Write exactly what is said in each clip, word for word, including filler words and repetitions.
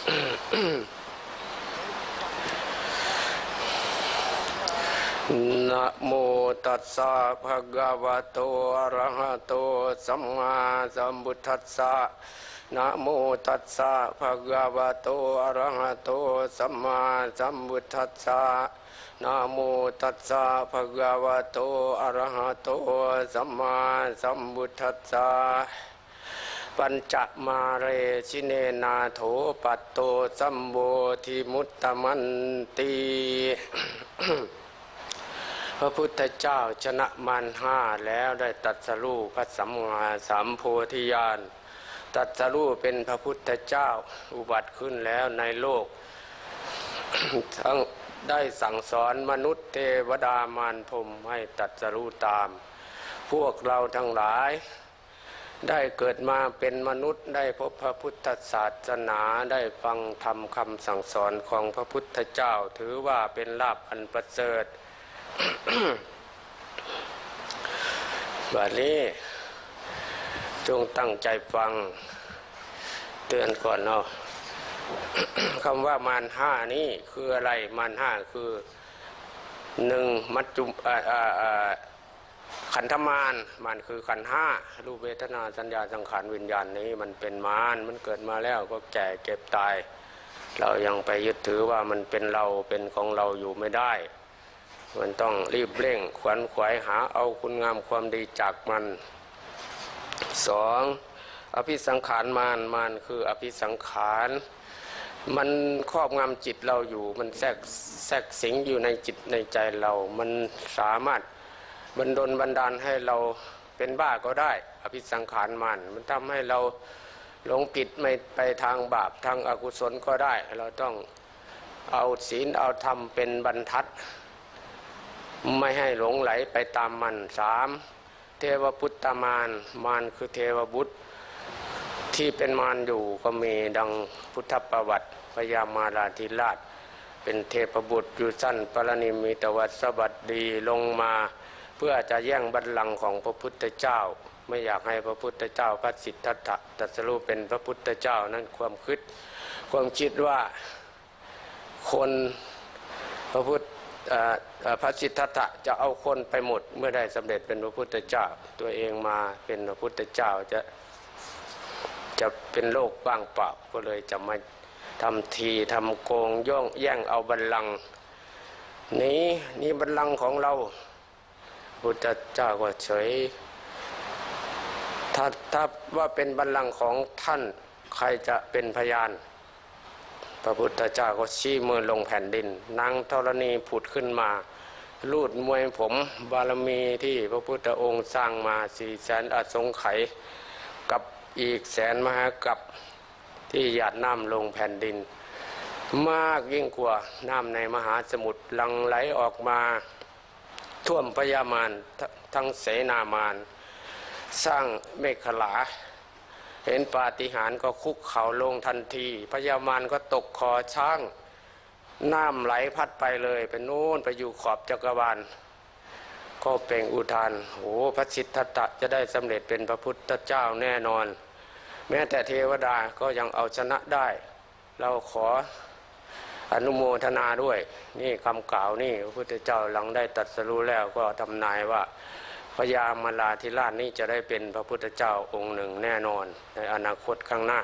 นะโมตัสสะภะคะวะโตอะระหะโตสัมมาสัมพุทธัสสะนะโมตัสสะภะคะวะโตอะระหะโตสัมมาสัมพุทธัสสะนะโมตัสสะภะคะวะโตอะระหะโตสัมมาสัมพุทธัสสะปัญจมาเรชิเนนาโถปัตโตสัมโบธิมุตตมันติพระพุทธเจ้าชนะมารห้าแล้วได้ตรัสรู้พระสัมมาสัมโพธิญาณตรัสรู้เป็นพระพุทธเจ้าอุบัติขึ้นแล้วในโลก ทั้งได้สั่งสอนมนุษย์เทวดามารพรหมให้ตรัสรู้ตามพวกเราทั้งหลายได้เกิดมาเป็นมนุษย์ได้พบพระพุทธศาสนาได้ฟังธรรมคำสั่งสอนของพระพุทธเจ้าถือว่าเป็นลาภอันประเสริฐ บัดนี้จงตั้งใจฟังเตือนก่อนเนาะ คำว่ามารห้านี้คืออะไรมารห้าคือหนึ่งมัจจุขันธมารมันคือขันธ์ห้ารูปเวทนาสัญญาสังขารวิญญาณนี้มันเป็นมารมันเกิดมาแล้วก็แก่เก็บตายเรายังไปยึดถือว่ามันเป็นเราเป็นของเราอยู่ไม่ได้มันต้องรีบเร่งขวนขวายหาเอาคุณงามความดีจากมันสองอภิสังขารมารมารคืออภิสังขารมันครอบงำจิตเราอยู่มันแทรกแทรกสิงอยู่ในจิตในใจเรามันสามารถบันดลบันดาลให้เราเป็นบ้าก็ได้อภิสังขารมันมันทำให้เราหลงผิดไม่ไปทางบาปทางอกุศลก็ได้เราต้องเอาศีลเอาธรรมเป็นบรรทัดไม่ให้หลงไหลไปตามมันสามเทวปุตตมารมารคือเทวบุตรที่เป็นมารอยู่ก็มีดังพุทธประวัติพญามาราธิราชเป็นเทพบุตรอยู่สั้นปรนิมิตวัสบัดดีลงมาเพื่อจะแย่งบัลลังก์ของพระพุทธเจ้าไม่อยากให้พระพุทธเจ้าพระสิทธัตถะตรัสรู้เป็นพระพุทธเจ้านั้นความคิดความคิดว่าคนพระพุทธพระสิทธัตถะจะเอาคนไปหมดเมื่อได้สำเร็จเป็นพระพุทธเจ้าตัวเองมาเป็นพระพุทธเจ้าจะจะเป็นโลกว่างเปล่าก็เลยจะมาทำทีทำโกงย่องแย่งเอาบัลลังก์นี้นี่บัลลังก์ของเราพุทธเจ้าก็เฉยถ้าถ้าว่าเป็นบัลลังก์ของท่านใครจะเป็นพยานพระพุทธเจ้าก็ชี้มือลงแผ่นดินนางธรณีผุดขึ้นมาลูดมวยผมบารมีที่พระพุทธองค์สร้างมาสี่แสนอสงไขยกับอีกแสนมหากัปที่หยาดน้ำลงแผ่นดินมากยิ่งกว่าน้ำในมหาสมุทรหลั่งไหลออกมาท่วมพญามารทั้งเสนามารสร้างเมฆขลาเห็นปาฏิหาริย์ก็คุกเข่าลงทันทีพญามารก็ตกคอช้างน้ำไหลพัดไปเลยไปโน่นไปอยู่ขอบจักรวาลก็เปล่งอุทานโอ้พระสิทธัตถะจะได้สำเร็จเป็นพระพุทธเจ้าแน่นอนแม้แต่เทวดาก็ยังเอาชนะได้เราขออนุโมทนาด้วยนี่คำกล่าวนี่พระพุทธเจ้าหลังได้ตรัสรู้แล้วก็ทำนายว่าพญามาราธิราชนี้จะได้เป็นพระพุทธเจ้าองค์หนึ่งแน่นอนในอนาคตข้างหน้า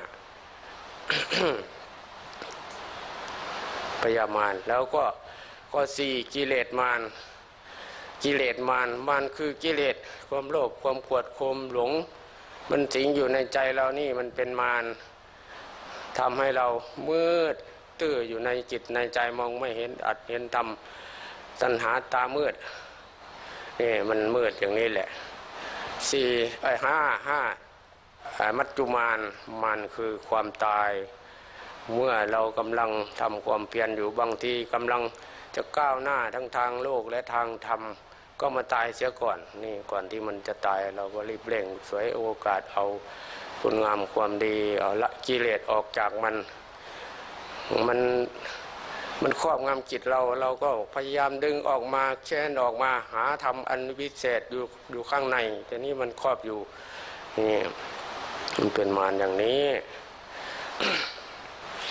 พญามารแล้วก็ก็สี่กิเลสมารกิเลสมารมารคือกิเลสความโลภความโกรธความหลงมันสิงอยู่ในใจเรานี่มันเป็นมารทำให้เรามืดตื้ออยู่ในจิตในใจมองไม่เห็นอัดเห็นธรรมตัณหาตามืดนี่มันมืดอย่างนี้แหละสี่ไอ้ห้าห้ามัจจุมารมันคือความตายเมื่อเรากำลังทำความเพียรอยู่บางทีกำลังจะก้าวหน้าทั้งทางโลกและทางธรรมก็มาตายเสียก่อนนี่ก่อนที่มันจะตายเราก็รีบเร่งสวยโอกาสเอาคุณงามความดีเอาละกิเลสออกจากมันมันมันครอบงำจิตเราเราก็พยายามดึงออกมาแค้นออกมาหาธรรมอันวิเศษอยู่อยู่ข้างในแต่นี่มันครอบอยู่นี่มันเป็นมารอย่างนี้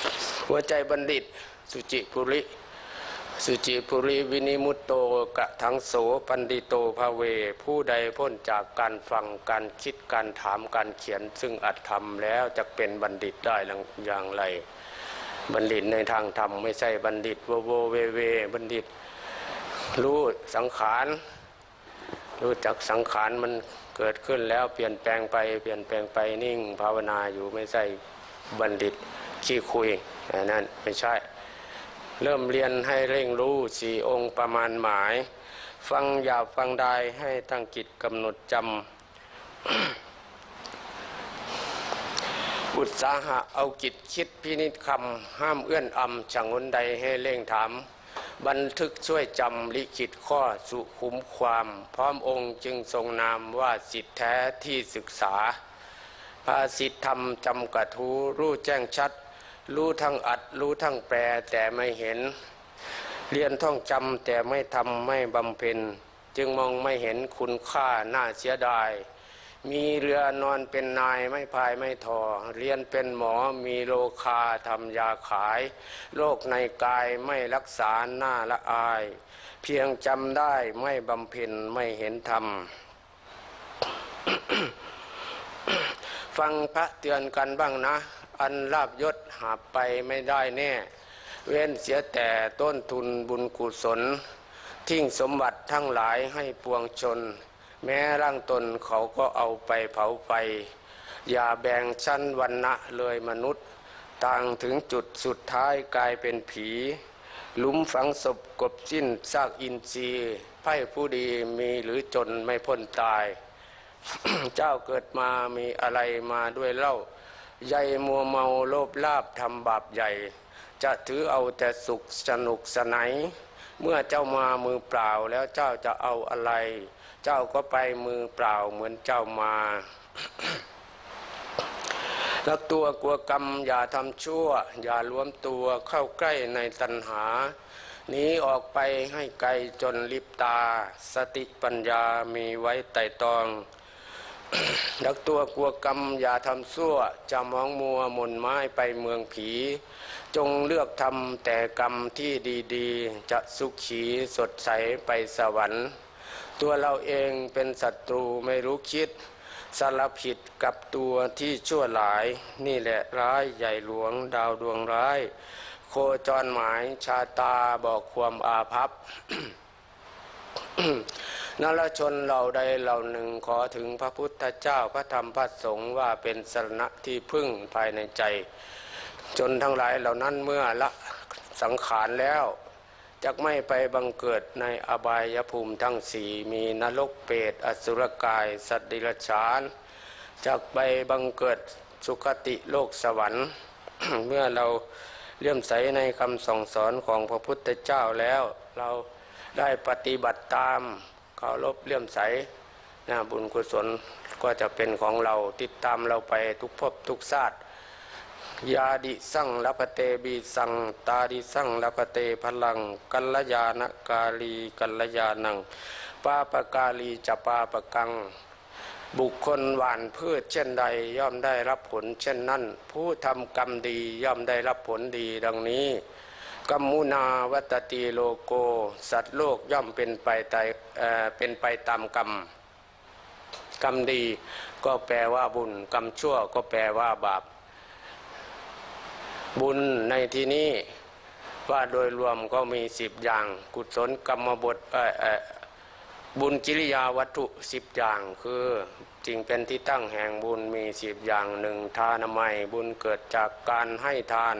หัวใจบัณฑิตสุจิปุริสุจิปุริวินิมุตโตกะทังโสปันดิโตภาเวผู้ใดพ้นจากการฟังการคิดการถามการเขียนซึ่งอัตธรรมแล้วจะเป็นบัณฑิตได้อย่างไรบัณฑิตในทางธรรมไม่ใช่บัณฑิตโวโวเวเวบัณฑิตรู้สังขารรู้จักสังขารมันเกิดขึ้นแล้วเปลี่ยนแปลงไปเปลี่ยนแปลงไปนิ่งภาวนาอยู่ไม่ใช่บัณฑิตขี้คุยนั่นไม่ใช่เริ่มเรียนให้เร่งรู้สี่องค์ประมาณหมายฟังหยาบฟังได้ให้ตั้งจิตกำหนดจำ อุตสาหะเอาจิตคิดพินิจคำห้ามเอื้อนอำฉังหนใดให้เร่งถามบันทึกช่วยจำลิขิตข้อสุขุมความพร้อมองค์จึงทรงนามว่าสิทธิแท้ที่ศึกษาภาสิทธธรรมจำกระทูรู้แจ้งชัดรู้ทั้งอัดรู้ทั้งแปลแต่ไม่เห็นเรียนท่องจำแต่ไม่ทำไม่บำเพ็ญจึงมองไม่เห็นคุณค่าน่าเสียดายมีเรือนอนเป็นนายไม่พายไม่ทอเรียนเป็นหมอมีโลคาทำยาขายโรคในกายไม่รักษาหน้าละอายเพียงจำได้ไม่บำเพ็ญไม่เห็นธรรม ฟังพระเตือนกันบ้างนะอันลาภยศหาไปไม่ได้แน่เว้นเสียแต่ต้นทุนบุญกุศลทิ้งสมบัติทั้งหลายให้ปวงชนแม้ร่างตนเขาก็เอาไปเผาไปอย่าแบ่งชั้นวรรณะเลยมนุษย์ต่างถึงจุดสุดท้ายกลายเป็นผีหลุมฝังศพกบสิ้นซากอินทรีย์ไพ่ผู้ดีมีหรือจนไม่พ้นตาย เจ้าเกิดมามีอะไรมาด้วยเล่าใยมัวเมาโลภลาภทำบาปใหญ่จะถือเอาแต่สุขสนุกสนานเมื่อเจ้ามามือเปล่าแล้วเจ้าจะเอาอะไรเจ้าก็ไปมือเปล่าเหมือนเจ้ามา รักตัวกลัวกรรมอย่าทำชั่วอย่ารวมตัวเข้าใกล้ในตัณหาหนีออกไปให้ไกลจนลิบตาสติปัญญามีไว้ไต่ตอง รักตัวกลัวกรรมอย่าทำชั่วจะมองมัวหม่นไม้ไปเมืองผีจงเลือกทำแต่กรรมที่ดีๆจะสุขีสดใสไปสวรรค์ตัวเราเองเป็นศัตรูไม่รู้คิดสารผิดกับตัวที่ชั่วหลายนี่แหละร้ายใหญ่หลวงดาวดวงร้ายโคจรหมายชาตาบอกความอาภัพ นรชนเราใดเหล่าหนึ่งขอถึงพระพุทธเจ้าพระธรรมพระสงฆ์ว่าเป็นสรณะที่พึ่งภายในใจจนทั้งหลายเหล่านั้นเมื่อละสังขารแล้วจักไม่ไปบังเกิดในอบายภูมิทั้งสี่มีนรกเปรตอสุรกายสัตว์ดิรัจฉานจักไปบังเกิดสุคติโลกสวรรค์ เมื่อเราเลื่อมใสในคำสั่งสอนของพระพุทธเจ้าแล้วเราได้ปฏิบัติตามเคารพเลื่อมใสนะบุญกุศลก็จะเป็นของเราติดตามเราไปทุกภพทุกชาติยาดิสั่งละพเตบีสั่งตาดิสั่งละพเตพลังกัลยาณกาลีกัลยาณังปาปกาลีจะปาปกังบุคคลหว่านพืชเช่นใดย่อมได้รับผลเช่นนั้นผู้ทำกรรมดีย่อมได้รับผลดีดังนี้กัมมุนาวัตติโลโกสัตว์โลกย่อมเป็นไปตามเอ่อเป็นไปตามกรรมกรรมดีก็แปลว่าบุญกรรมชั่วก็แปลว่าบาปบุญในที่นี้ว่าโดยรวมก็มีสิบอย่างกุศลกรรมบทเอ่อเอ่อบุญกิริยาวัตถุสิบอย่างคือจริงเป็นที่ตั้งแห่งบุญมีสิบอย่างหนึ่งทานามัยบุญเกิดจากการให้ทาน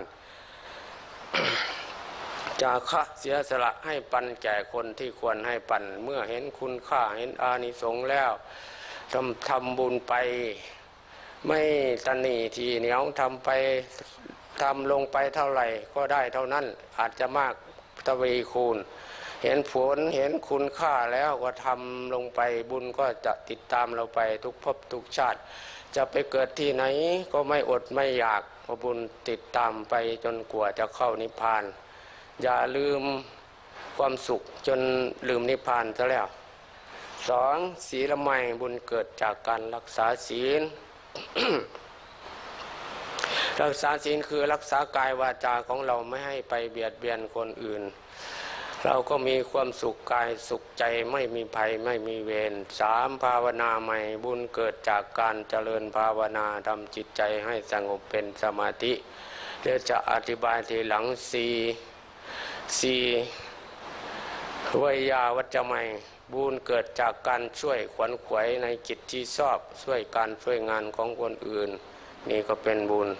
จาคะเสียสละให้ปันแก่คนที่ควรให้ปันเมื่อเห็นคุณค่าเห็นอานิสงส์แล้วทำทำบุญไปไม่ตนีทีเหนียวทำไปทำลงไปเท่าไหร่ก็ได้เท่านั้นอาจจะมากทวีคูณเห็นผลเห็นคุณค่าแล้วก็ทำลงไปบุญก็จะติดตามเราไปทุกภพทุกชาติจะไปเกิดที่ไหนก็ไม่อดไม่อยากเพราะบุญติดตามไปจนกว่าจะเข้านิพพานอย่าลืมความสุขจนลืมนิพพานซะแล้วสองศีลใหม่บุญเกิดจากการรักษาศีล รรักษาศีลคือรักษากายวาจาของเราไม่ให้ไปเบียดเบียนคนอื่นเราก็มีความสุขกายสุขใจไม่มีภัยไม่มีเวรสามภาวนาใหม่บุญเกิดจากการเจริญภาวนาทำจิตใจให้สงบเป็นสมาธิเดี๋ยวจะอธิบายทีหลังสี่สี่วิยาวัจจะใหม่บุญเกิดจากการช่วยขวนขวายในกิจที่ชอบช่วยการช่วยงานของคนอื่นนี่ก็เป็นบุญ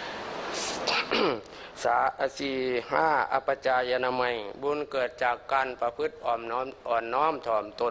สาสีห้าอปจายนามัยบุญเกิดจากการประพฤติอ่อนน้อมอ่อนน้อมถ่อมตน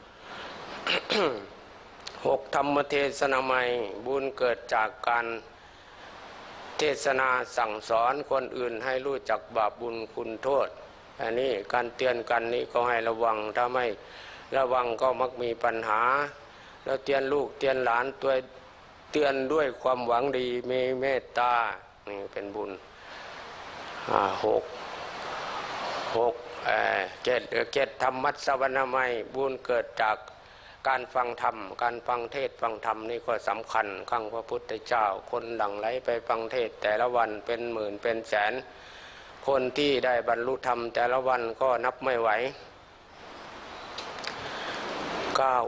หกธรรมเทศนามัยบุญเกิดจากการเทศนาสั่งสอนคนอื่นให้รู้จักบาปบุญคุณโทษอันนี้การเตือนกันนี้ก็ให้ระวังถ้าไม่ระวังก็มักมีปัญหาแล้วเตือนลูกเตือนหลานตัวเตือนด้วยความหวังดีมีเมตตานี่เป็นบุญหกหกเกตเกตธรรมัสวนามัยบุญเกิดจากการฟังธรรมการฟังเทศฟังธรรมนี่ก็สำคัญข้างพระพุทธเจ้าคนหลั่งไหลไปฟังเทศแต่ละวันเป็นหมื่นเป็นแสนคนที่ได้บรรลุธรรมแต่ละวันก็นับไม่ไหวเก้า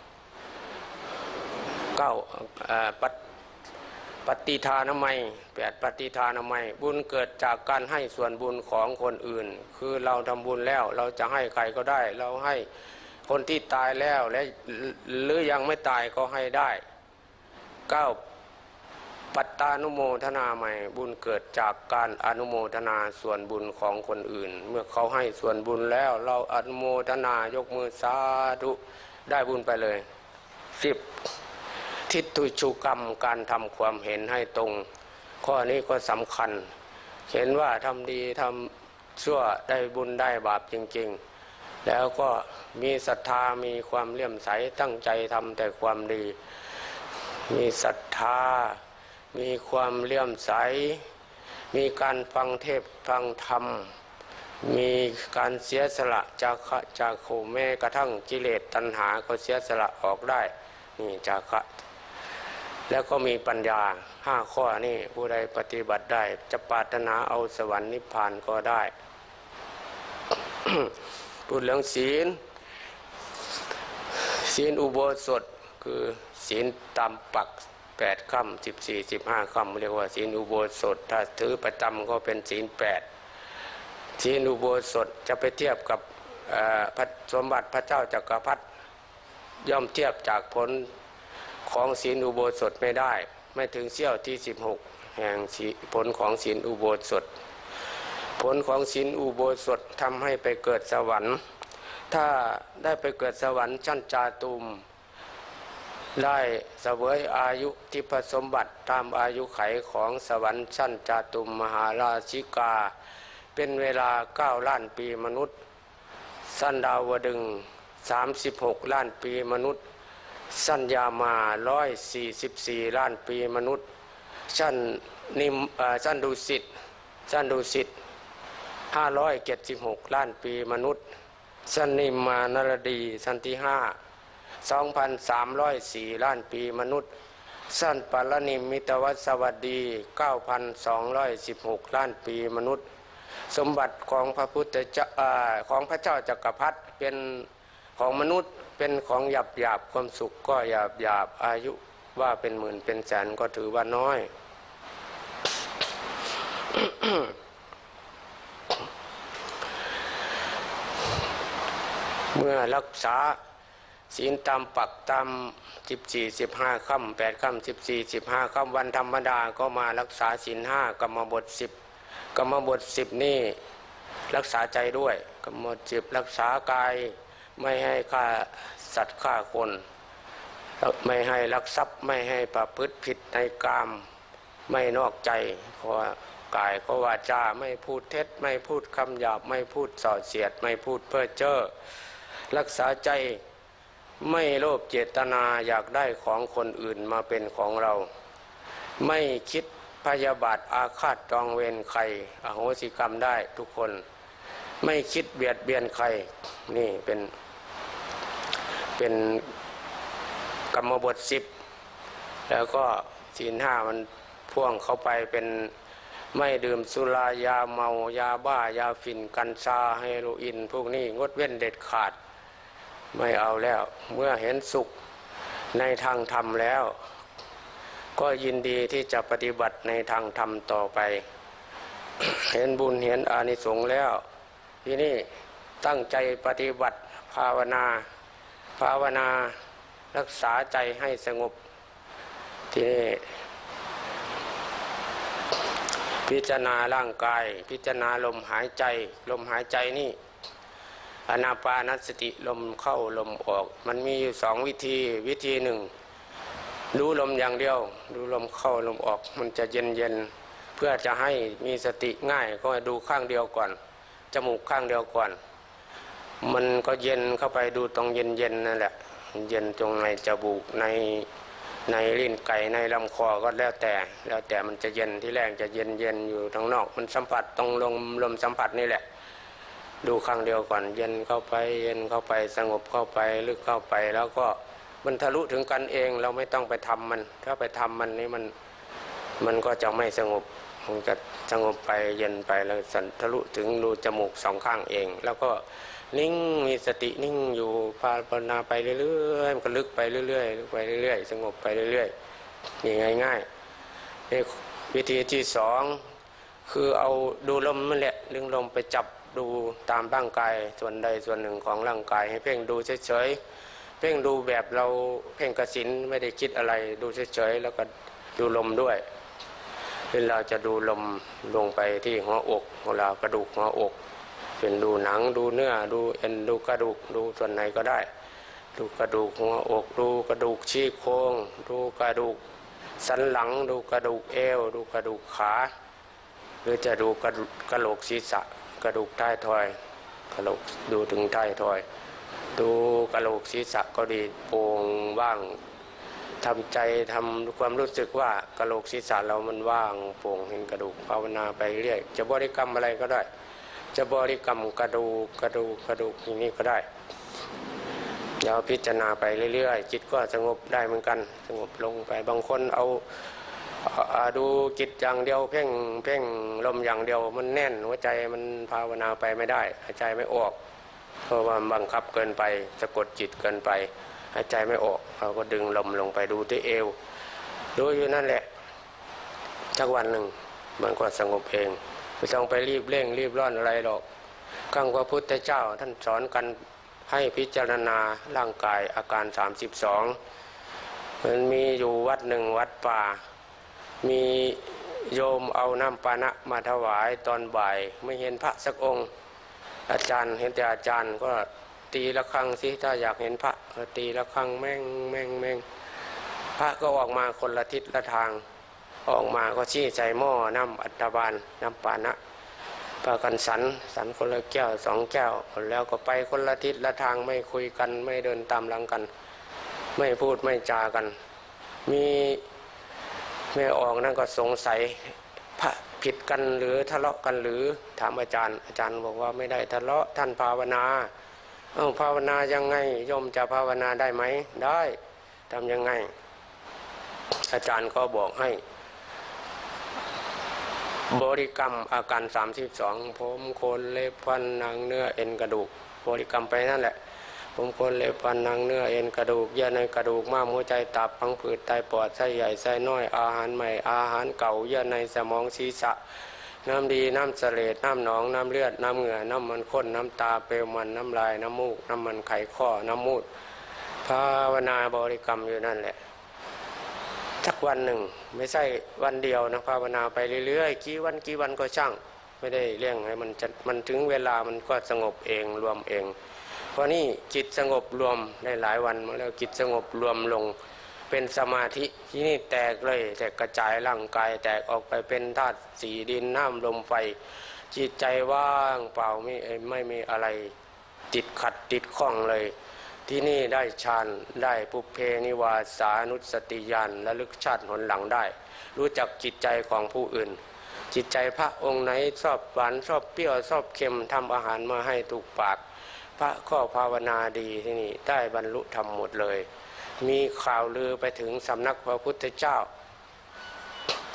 เก้าปัตปฏิทานามัยแปดปฏิทานามัยบุญเกิดจากการให้ส่วนบุญของคนอื่นคือเราทำบุญแล้วเราจะให้ใครก็ได้เราให้คนที่ตายแล้วและหรือยังไม่ตายก็ให้ได้เก้าปัตตานุโมทนาใหม่บุญเกิดจากการอนุโมทนาส่วนบุญของคนอื่นเมื่อเขาให้ส่วนบุญแล้วเราอนุโมทนายกมือสาธุได้บุญไปเลยสิบทิฏฐุชุกรรมการทำความเห็นให้ตรงข้อนี้ก็สำคัญเห็นว่าทำดีทำชั่วได้บุญได้บาปจริงๆแล้วก็มีศรัทธามีความเลื่อมใสตั้งใจทำแต่ความดีมีศรัทธามีความเลื่อมใสมีการฟังเทศฟังธรรมมีการเสียสละจากจากโขแม้กระทั่งกิเลสตัณหาก็เสียสละออกได้นี่จากะแล้วก็มีปัญญาห้าข้อนี่ผู้ใดปฏิบัติได้จะปรารถนาเอาสวรรค์นิพพานก็ได้ พูดเรื่องศีลศีลอุโบสถคือศีลตามปักแปดค่ำสิบสี่สิบห้าค่ำเรียกว่าศีลอุโบสถถ้าถือประจำก็เป็นศีลแปดศีลอุโบสถจะไปเทียบกับพระสมบัติพระเจ้าจักรพรรดิย่อมเทียบจากผลของศีลอุโบสถไม่ได้ไม่ถึงเสี้ยวที่สิบหกแห่งผลของศีลอุโบสถผลของศีลอุโบสถทำให้ไปเกิดสวรรค์ถ้าได้ไปเกิดสวรรค์ชั้นจาตุมได้เสวยอายุทิพสมบัติตามอายุไขของสวรรค์ชั้นจาตุมมหาราชิกาเป็นเวลาเก้าล้านปีมนุษย์สันดาวดึงสามสิบหกล้านปีมนุษย์สัญญามาร้อยสี่สิบสี่ล้านปีมนุษย์ชั้นนิมชั้นดุสิตชั้นดุสิตห้าร้อยเจ็ดสิบหกล้านปีมนุษย์ชั้นนิมมานรดีชั้นที่ห้าสองพันสามร้อยสี่ล้านปีมนุษย์ชั้นปารนิมมิตวสวัสดีเก้าพันสองร้อยสิบหกล้านปีมนุษย์สมบัติของพระพุทธเจ้าของพระเจ้าจักรพรรดิเป็นของมนุษย์เป็นของหยาบหยาบความสุขก็หยาบหยาบอายุว่าเป็นหมื่นเป็นแสนก็ถือว่าน้อย เมื่อรักษาศีลตามปักตามสิบสี่สิบห้าค่ำแปดค่ำสิบสี่สิบห้าค่ำวันธรรมดาก็มารักษาศีลห้ากรรมบทสิบกรรมบทสิบนี่รักษาใจด้วยกรรมบทสิบรักษากายไม่ให้ฆ่าสัตว์ฆ่าคนไม่ให้ลักทรัพย์ไม่ให้ประพฤติผิดในกามไม่นอกใจเพราะกายก็วาจาไม่พูดเท็จไม่พูดคำหยาบไม่พูดส่อเสียดไม่พูดเพ้อเจ้อรักษาใจไม่โลภเจตนาอยากได้ของคนอื่นมาเป็นของเราไม่คิดพยาบาทอาฆาตจองเวรใครอโหสิกรรมได้ทุกคนไม่คิดเบียดเบียนใครนี่เป็นเป็นกรรมบทสิบแล้วก็ศีลห้ามันพ่วงเข้าไปเป็นไม่ดื่มสุรายาเมายาบ้ายาฝิ่นกัญชาเฮโรอีนพวกนี้งดเว้นเด็ดขาดไม่เอาแล้วเมื่อเห็นสุขในทางธรรมแล้วก็ยินดีที่จะปฏิบัติในทางธรรมต่อไป เห็นบุญเห็นอานิสงส์แล้วที่นี่ตั้งใจปฏิบัติภาวนาภาวนารักษาใจให้สงบที่นี่พิจารณาร่างกายพิจารณาลมหายใจลมหายใจนี่อานาปานสติลมเข้าลมออกมันมีอยู่สองวิธีวิธีหนึ่งดูลมอย่างเดียวดูลมเข้าลมออกมันจะเย็นเย็นเพื่อจะให้มีสติง่ายก็ดูข้างเดียวก่อนจมูกข้างเดียวก่อนมันก็เย็นเข้าไปดูตรงเย็นเย็นนั่นแหละเย็นตรงในจมูกในในลิ้นไก่ในลำคอก็แล้วแต่แล้วแต่มันจะเย็นที่แรกจะเย็นเย็นอยู่ทางนอกมันสัมผัสตรงลมลมสัมผัสนี่แหละดูข้างเดียวก่อนเย็นเข้าไปเย็นเข้าไปสงบเข้าไปลึกเข้าไปแล้วก็มันทะลุถึงกันเองเราไม่ต้องไปทำมันถ้าไปทำมันนี่มันมันก็จะไม่สงบมันจะสงบไปเย็นไปแล้วสันทะลุถึงรูจมูกสองข้างเองแล้วก็นิ่งมีสตินิ่งอยู่ภาวนาไปเรื่อยๆมันก็ลึกไปเรื่อยๆลึกไปเรื่อยๆสงบไปเรื่อยๆนี่ง่ายๆนี่วิธีที่สองคือเอาดูลมนั่นแหละดึงลมไปจับดูตามร่างกายส่วนใดส่วนหนึ่งของร่างกายให้เพ่งดูเฉยๆเพ่งดูแบบเราเพ่งกสิณไม่ได้คิดอะไรดูเฉยๆแล้วก็ดูลมด้วยเวลาจะดูลมลงไปที่หัวอกเวลากระดูกหัวอกเป็นดูหนังดูเนื้อดูเอ็นดูกระดูกดูส่วนไหนก็ได้ดูกระดูกหัวอกดูกระดูกชี้โครงดูกระดูกสันหลังดูกระดูกเอวดูกระดูกขาหรือจะดูกระดูกกระโหลกศีรษะกระดูกใต้ทอยกระโหลกดูถึงใต้ทอยดูกระโหลกศีรษะก็ดีโปร่งว่างทำใจทำความรู้สึกว่ากระโหลกศีรษะเรามันว่างโปร่งเห็นกระดูกภาวนาไปเรื่อยจะบริกรรมอะไรก็ได้จะบริกรรมกระดูกกระดูกกระดูกอย่างนี้ก็ได้เดี๋ยวพิจารณาไปเรื่อยๆจิตก็สงบได้เหมือนกันสงบลงไปบางคนเอาดูจิตอย่างเดียวเพ่งเพ่งลมอย่างเดียวมันแน่นหัวใจมันภาวนาไปไม่ได้หายใจไม่ออกเพราะว่าบังคับเกินไปสะกดจิตเกินไปหายใจไม่ออกเราก็ดึงลมลงไปดูที่เอวดูอยู่นั่นแหละสักวันหนึ่งมันก็สงบเองไม่ต้องไปรีบเร่งรีบร้อนอะไรหรอกขั้งพระพุทธเจ้าท่านสอนกันให้พิจารณาร่างกายอาการสามสิบสองมันมีอยู่วัดหนึ่งวัดป่ามีโยมเอาน้ำปานะมาถวายตอนบ่ายไม่เห็นพระสักองค์อาจารย์เห็นแต่อาจารย์ก็ตีละครั้งสิถ้าอยากเห็นพระก็ตีละครั้งแม่งแม่งแม่งพระก็ออกมาคนละทิศละทางออกมาก็ชี้ใส่หม้อน้ำอัฐบาลน้ำปานะพากันสันสันคนละแก้วสองแก้วแล้วก็ไปคนละทิศละทางไม่คุยกันไม่เดินตามหลังกันไม่พูดไม่จากันมีแม่ออกนั่นก็สงสัยพระผิดกันหรือทะเลาะกันหรือถามอาจารย์อาจารย์บอกว่าไม่ได้ทะเลาะท่านภาวนาเอ้าภาวนายังไงโยมจะภาวนาได้ไหมได้ทำยังไงอาจารย์ก็บอกให้บริกรรมอาการสามสิบสองผมโคนเล็บฟันหนังเนื้อเอ็นกระดูกบริกรรมไปนั่นแหละผมโคนเล็บฟันหนังเนื้อเอ็นกระดูกเยื่อในกระดูกม้ามหัวใจตับพังผืดไตปอดไส้ใหญ่ไส้น้อยอาหารใหม่อาหารเก่าเยื่อในสมองศีรษะน้ำดีน้ำเสลดน้ำหนองน้ำเลือดน้ำเหงื่อน้ำมันข้นน้ำตาเปลวมันน้ำลายน้ำมูกน้ำมันไขข้อน้ำมูดภาวนาบริกรรมอยู่นั่นแหละสักวันหนึ่งไม่ใช่วันเดียวนะภาวนาไปเรื่อยๆกี่วันกี่วันก็ช่างไม่ได้เรื่องให้มันจะมันถึงเวลามันก็สงบเองรวมเองเพราะนี่จิตสงบรวมได้หลายวันมาแล้วจิตสงบรวมลงเป็นสมาธิที่นี่แตกเลยแตกกระจายร่างกายแตกออกไปเป็นธาตุสี่ดินน้ำลมไฟจิตใจว่างเปล่าไม่ไม่มีอะไรติดขัดติดข้องเลยที่นี่ได้ฌานได้ปุเพนิวาสานุสติญาณระลึกชาติหนหลังได้รู้จักจิตใจของผู้อื่นจิตใจพระองค์ไหนชอบหวานชอบเปรี้ยวชอบเค็มทำอาหารมาให้ถูกปากพระก็ภาวนาดีที่นี่ได้บรรลุธรรมหมดเลยมีข่าวลือไปถึงสำนักพระพุทธเจ้า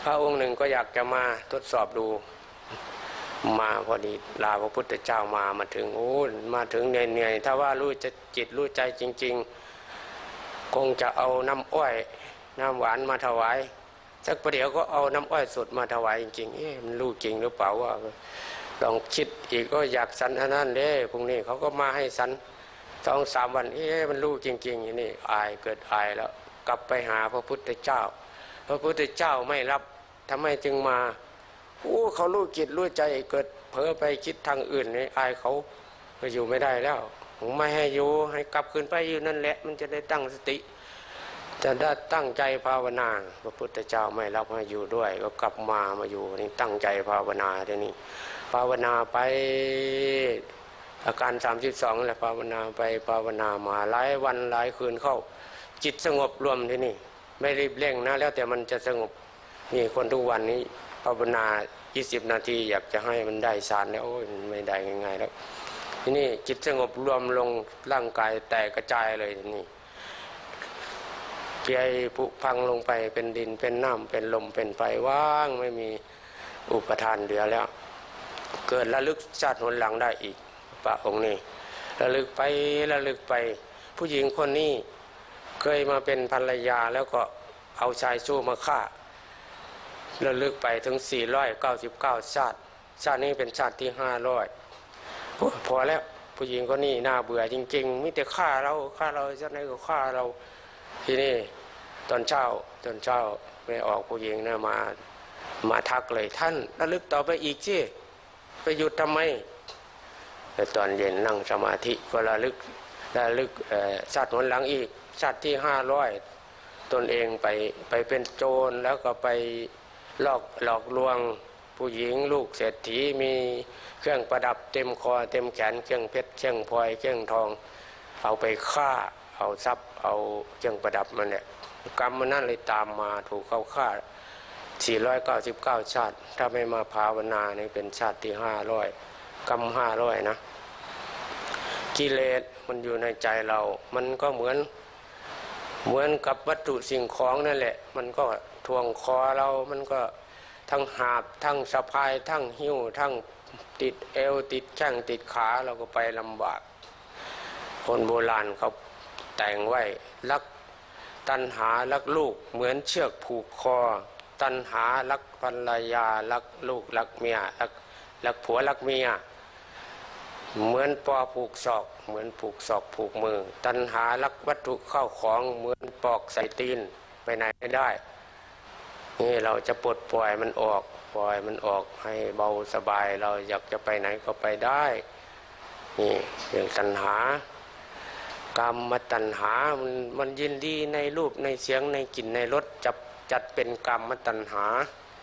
พระองค์หนึ่งก็อยากจะมาทดสอบดูมาพอดีลาพระพุทธเจ้ามามาถึงโอ้มาถึงเหนื่อยๆถ้าว่ารู้จะจิตรู้ใจจริงๆคงจะเอาน้ำอ้อยน้ำหวานมาถวายสักประเดี๋ยวก็เอาน้ำอ้อยสดมาถวายจริงๆเอ๊ะมันรู้จริงหรือเปล่าว่าลองคิดอีกก็อยากสันอันนั้นเด้พรุ่งนี้เขาก็มาให้สันสองสามวันเอ๊ะมันรู้จริงๆอย่างนี้อายเกิดอายแล้วกลับไปหาพระพุทธเจ้าพระพุทธเจ้าไม่รับทำไมจึงมาโอ้เขารู้จิตรู้ใจเกิดเผลอไปคิดทางอื่นนี่อายเขาอยู่ไม่ได้แล้วผมไม่ให้อยู่ให้กลับคืนไปอยู่นั่นแหละมันจะได้ตั้งสติจะได้ตั้งใจภาวนาพระพุทธเจ้าไม่รับให้อยู่ด้วยก็กลับมามาอยู่นี่ตั้งใจภาวนาทีนี้ภาวนาไปอาการสามสิบสองแหละภาวนาไปภาวนามาหลายวันหลายคืนเข้าจิตสงบรวมที่นี่ไม่รีบเร่งนะแล้วแต่มันจะสงบนี่คนทุกวันนี้ภาวนายี่สิบนาทีอยากจะให้มันได้ฌานแล้วโอ้ยไม่ได้ง่ายๆแล้วทีนี้จิตสงบรวมลงร่างกายแตกกระจายเลยทีนี้เปียผุพังลงไปเป็นดินเป็นน้ำเป็นลมเป็นไฟว่างไม่มีอุปทานเหลือแล้วเกิดระลึกชาติหนหลังได้อีกพระองค์นี้ระลึกไประลึกไปผู้หญิงคนนี้เคยมาเป็นภรรยาแล้วก็เอาชายชู้มาฆ่าระลึกไปถึงสี่ร้อยเก้าสิบเก้าชาติชาตินี้เป็นชาติที่ห้าร้อยพอแล้วผู้หญิงคนนี้น่าเบื่อจริงๆมิแต่ฆ่าเราฆ่าเราชาติไหนก็ฆ่าเราทีนี้ตอนเช้าตอนเช้าไม่ออกผู้หญิงนะมามาทักเลยท่านระลึกต่อไปอีกสิไปหยุดทำไมแต่ตอนเย็นนั่งสมาธิก็ระลึกระลึกชาติหนหลังอีกชาติที่ห้าร้อยตนเองไปไปเป็นโจรแล้วก็ไปหลอกหลอกลวงผู้หญิงลูกเศรษฐีมีเครื่องประดับเต็มคอเต็มแขนเครื่องเพชรเครื่องพลอยเครื่องทองเอาไปฆ่าเอาทรัพย์เอาเครื่องประดับมันเนี่ยกรรมมันนั่นเลยตามมาถูกเขาฆ่าสี่ร้อยเก้าสิบเก้าชาติถ้าไม่มาภาวนานี่เป็นชาติที่ห้าร้อยกรรมห้าร้อยนะกิเลสมันอยู่ในใจเรามันก็เหมือนเหมือนกับวัตถุสิ่งของนั่นแหละมันก็ทวงคอเรามันก็ทั้งหาบทั้งสะพายทั้งหิ้วทั้งติดเอวติดแข้งติดขาเราก็ไปลำบากคนโบราณเขาแต่งไว้รักตัณหารักลูกเหมือนเชือกผูกคอตัณหารักภรรยารักลูกรักเมียรักรักผัวรักเมียเหมือนปอผูกศอกเหมือนผูกศอกผูกมือตัณหารักวัตถุเข้าของเหมือนปอกใส่ตีนไปไหนไม่ได้นี่เราจะปลดปล่อยมันออกปล่อยมันออกให้เบาสบายเราอยากจะไปไหนก็ไปได้นี่เรื่องตัณหากรรมตัณหามันมันยินดีในรูปในเสียงในกลิ่นในรสจับจัดเป็นกรรมตัณหา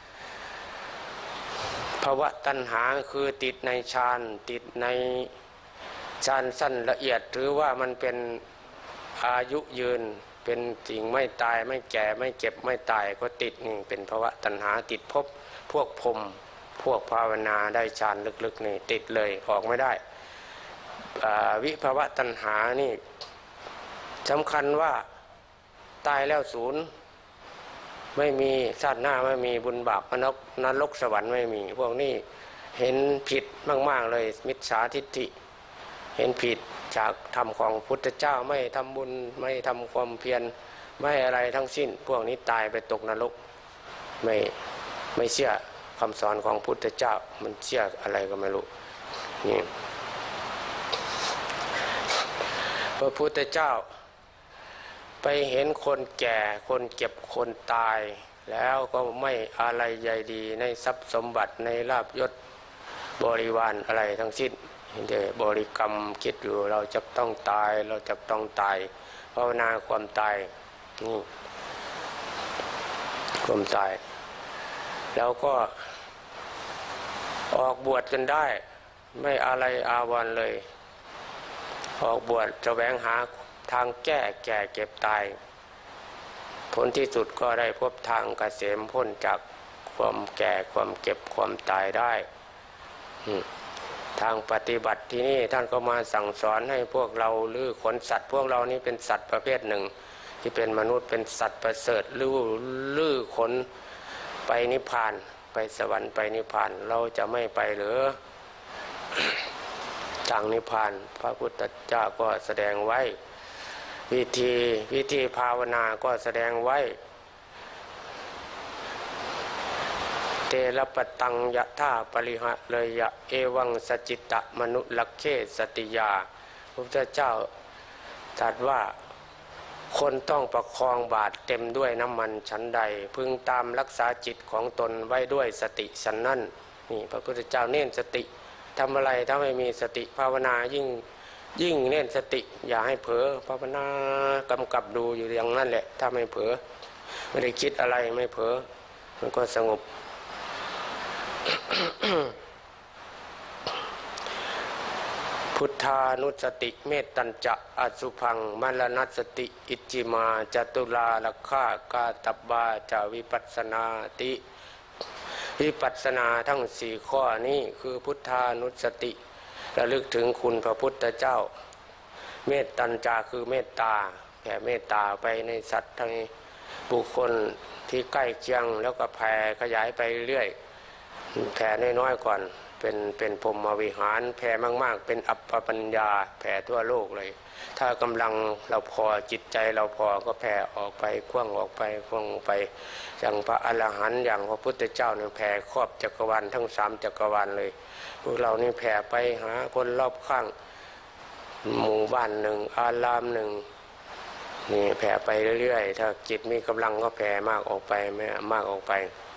ภาวะตัณหาคือติดในฌานติดในฌานสั้นละเอียดหรือว่ามันเป็นอายุยืนเป็นสิ่งไม่ตายไม่แก่ไม่เจ็บไม่ตายก็ติดนี่เป็นภาวะตัณหาติดภพพวกพรหมพวกภาวนาได้ฌานลึกๆนี่ติดเลยออกไม่ได้วิภาวะตัณหานี่สำคัญว่าตายแล้วศูนย์ไม่มีชาติหน้าไม่มีบุญบาปนรกนรกสวรรค์ไม่มีพวกนี้เห็นผิดมากๆเลยมิจฉาทิฏฐิเห็นผิดจากธรรมของพุทธเจ้าไม่ทำบุญไม่ทำความเพียรไม่อะไรทั้งสิ้นพวกนี้ตายไปตกนรกไม่ไม่เชื่อคำสอนของพุทธเจ้ามันเชื่ออะไรก็ไม่รู้นี่พระพุทธเจ้าไปเห็นคนแก่คนเจ็บคนตายแล้วก็ไม่อะไรใยดีในทรัพย์สมบัติในลาภยศบริวารอะไรทั้งสิ้นเดี๋ยวบริกรรมคิดอยู่เราจะต้องตายเราจะต้องตายภาวนาความตายนี่ความตายแล้วก็ออกบวชกันได้ไม่อะไรอาวรณ์เลยออกบวชแสวงหาทางแก้แก่เก็บตายผลที่สุดก็ได้พบทางเกษมพ้นจากความแก่ความเก็บความตายได้ทางปฏิบัติที่นี่ท่านก็มาสั่งสอนให้พวกเราหรือขนสัตว์พวกเรานี้เป็นสัตว์ประเภทหนึ่งที่เป็นมนุษย์เป็นสัตว์ประเสริฐหรือลือขนไปนิพพานไปสวรรค์ไปนิพพานเราจะไม่ไปหรือ ทางนิพพานพระพุทธเจ้าก็แสดงไว้วิธีวิธีภาวนาก็แสดงไว้เตระปตังยะธาปริหะเลยยะเอวังสจิตตมนุลักเขสติยาพระพุทธเจ้าตรัสว่าคนต้องประคองบาตรเต็มด้วยน้ำมันฉันใดพึงตามรักษาจิตของตนไว้ด้วยสติฉันนั้นนี่พระพุทธเจ้าเน้นสติทำอะไรถ้าไม่มีสติภาวนายิ่งยิ่งเน้นสติอย่าให้เผลอภาวนากำกับดูอยู่อย่างนั้นแหละถ้าไม่เผลอไม่ได้คิดอะไรไม่เผลอมันก็สงบ พุทธานุสติเมตตัญจะอสุพังมรณสติอิจิมาจตุลาลักขากาตับบาจาวิปัสสนาติวิปัสสนาทั้งสี่ข้อนี้คือพุทธานุสติระลึกถึงคุณพระพุทธเจ้าเมตตัญจาคือเมตตาแผ่เมตตาไปในสัตว์ทั้งบุคคลที่ใกล้เคียงแล้วก็แผ่ขยายไปเรื่อยแผ่น้อยๆก่อนเป็นเป็นพรหมวิหารแผ่มากๆเป็นอัปปปัญญาแผ่ทั่วโลกเลยถ้ากำลังเราพอจิตใจเราพอก็แผ่ออกไปกว้างออกไปกว้างไปอย่างพระอรหันต์อย่างพระพุทธเจ้าเนี่ยแผ่ครอบจักรวาลทั้งสามจักรวาลเลยพวกเรานี่แผ่ไปหาคนรอบข้างหมู่บ้านหนึ่งอารามหนึ่งนี่แผ่ไปเรื่อยๆถ้าจิตมีกำลังก็แผ่มากออกไปไม่มากออกไป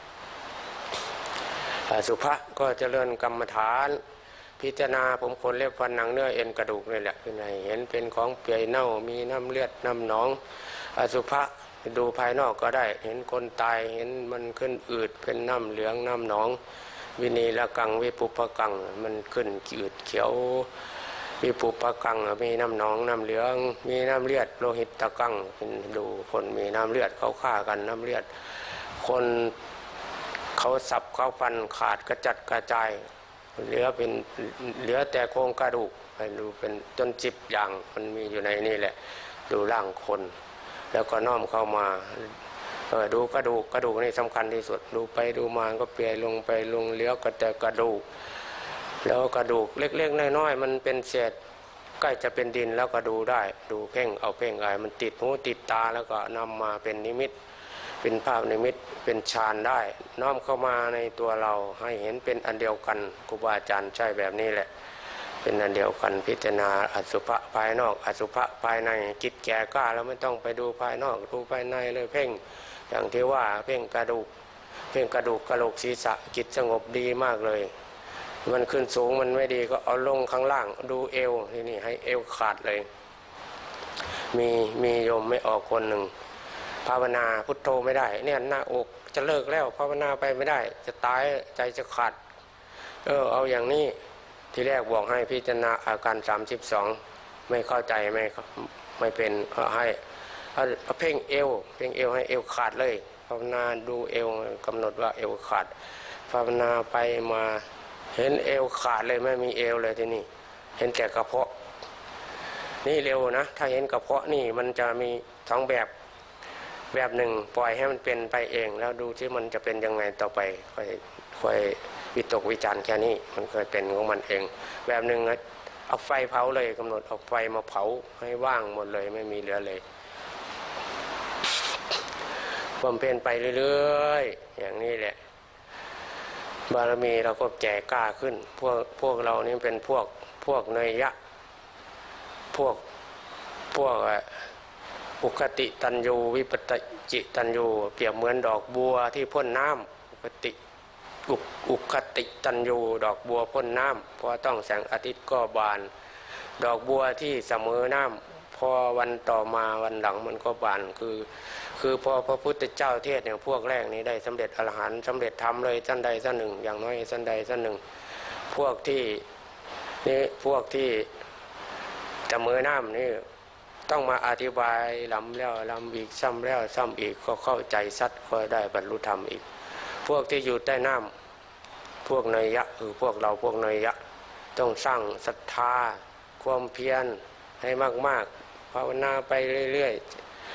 สุภะก็เจริญกรรมฐานพิจารณาผมขนเล็บฟันหนังเนื้อเอ็นกระดูกนี่แหละเป็นไงเห็นเป็นของเปื่อยเน่ามีน้ำเลือดน้ำหนองอสุภะดูภายนอกก็ได้เห็นคนตายเห็นมันขึ้นอืดเป็นน้ำเหลืองน้ำหนองวินีละกังวิปุปกังมันขึ้นอืดเขียววิปุปกังมีน้ำหนองน้ำเหลืองมีน้ำเลือดโลหิตตะกังเป็นดูคนมีน้ำเลือดเขาฆ่ากันน้ำเลือดคนเขาสับเขาฟันขาดกระจัดกระจายเหลือเป็นเหลือแต่โครงกระดูกไปดูเป็นจนจิบอย่างมันมีอยู่ในนี่แหละดูร่างคนแล้วก็น้อมเข้ามาเออดูกระดูกกระดูกนี่สำคัญที่สุดดูไปดูมาก็เปลี่ยนลงไปลงเหลือก็แต่กระดูกแล้วกระดูกเล็กๆน้อยๆมันเป็นเศษใกล้จะเป็นดินแล้วก็ดูได้ดูเพ่งเอาเพ่งอะไรมันติดหูติดตาแล้วก็นำมาเป็นนิมิตเป็นภาพนิมิตเป็นฌานได้น้อมเข้ามาในตัวเราให้เห็นเป็นอันเดียวกันครูบาอาจารย์ใช่แบบนี้แหละเป็นอันเดียวกันพิจารณาอสุภะภายนอกอสุภะภายในจิตแก่กล้าแล้วไม่ต้องไปดูภายนอกดูภายในเลยเพ่งอย่างที่ว่าเพ่งกระดูกเพ่งกระดูกกระโหลกศีรษะจิตสงบดีมากเลยมันขึ้นสูงมันไม่ดีก็เอาลงข้างล่างดูเอวที่นี่ให้เอวขาดเลยมีมีโยมไม่ออกคนหนึ่งภาวนาพุทโธไม่ได้เนี่ยหน้าอกจะเลิกแล้วภาวนาไปไม่ได้จะตายใจจะขาดเออเอาอย่างนี้ที่แรกบอกให้พิจารณาอาการสามสิบสองไม่เข้าใจไม่ไม่เป็นก็ให้เอาเพ่งเอวเพ่งเอวให้เอวขาดเลยภาวนาดูเอวกำหนดว่าเอวขาดภาวนาไปมาเห็นเอวขาดเลยไม่มีเอวเลยที่นี่เห็นแต่กระเพาะนี่เร็วนะถ้าเห็นกระเพาะนี่มันจะมีสองแบบแบบหนึ่งปล่อยให้มันเป็นไปเองแล้วดูที่มันจะเป็นยังไงต่อไปค่อยค่อยวิตกวิจารณ์แค่นี้มันเคยเป็นของมันเองแบบหนึ่งเอาไฟเผาเลยกำหนดเอาไฟมาเผาให้ว่างหมดเลยไม่มีเหลือเลยบำเพ็ญไปเรื่อยๆอย่างนี้แหละบารมีเราก็แก่กล้าขึ้นพวกพวกเรานี่เป็นพวกพวกเนยยะพวกพวกอุคติตันยูวิปจิตันยูเปรียบเหมือนดอกบัวที่พ่นน้ำอุคติอุคติตันยูดอกบัวพ่นน้ำพอต้องแสงอาทิตย์ก็บานดอกบัวที่เสมอน้ำพอวันต่อมาวันหลังมันก็บานคือคือพอพระพุทธเจ้าเทศเนี่ยพวกแรกนี้ได้สำเร็จอรหันต์สำเร็จธรรมเลยสั้นใดสั้นหนึ่งอย่างน้อยสั้นใดสั้นหนึ่งพวกที่นี่พวกที่เสมอน้ำนี่ต้องมาอธิบายลำแล้วลำอีกซ้ำแล้วซ้ำอีกก็เข้าใจชัดก็ได้บรรลุธรรมอีกพวกที่อยู่ใต้น้ำพวกเนยยะคือพวกเราพวกเนยยะต้องสร้างศรัทธาความเพียรให้มากๆภาวนาไปเรื่อยๆ